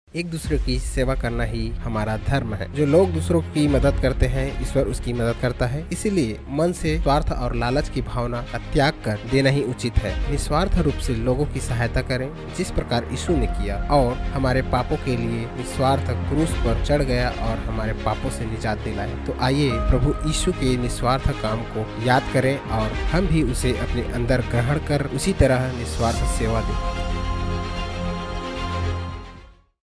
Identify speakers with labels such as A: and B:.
A: एक दूसरे की सेवा करना ही हमारा धर्म है। जो लोग दूसरों की मदद करते हैं, ईश्वर उसकी मदद करता है। इसीलिए मन से स्वार्थ और लालच की भावना का त्याग कर देना ही उचित है। निस्वार्थ रूप से लोगों की सहायता करें, जिस प्रकार यीशु ने किया और हमारे पापों के लिए निस्वार्थ क्रूस पर चढ़ गया और हमारे पापों से निजात दिलाया। तो आइए प्रभु यीशु के निस्वार्थ काम को याद करें और हम भी उसे अपने अंदर ग्रहण कर उसी तरह निस्वार्थ सेवा दें।